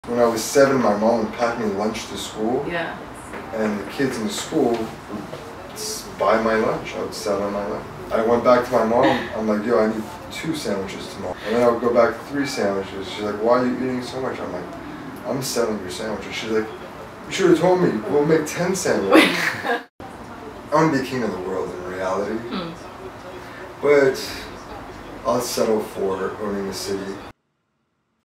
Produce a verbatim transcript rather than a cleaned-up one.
When I was seven, my mom would pack me lunch to school. Yeah. And the kids in the school would buy my lunch. I would sell on my lunch. I went back to my mom. I'm like, yo, I need two sandwiches tomorrow. And then I would go back to three sandwiches. She's like, why are you eating so much? I'm like, I'm selling your sandwiches. She's like, you should have told me. We'll make ten sandwiches. I want to be king of the world in reality. Hmm. But I'll settle for owning the city.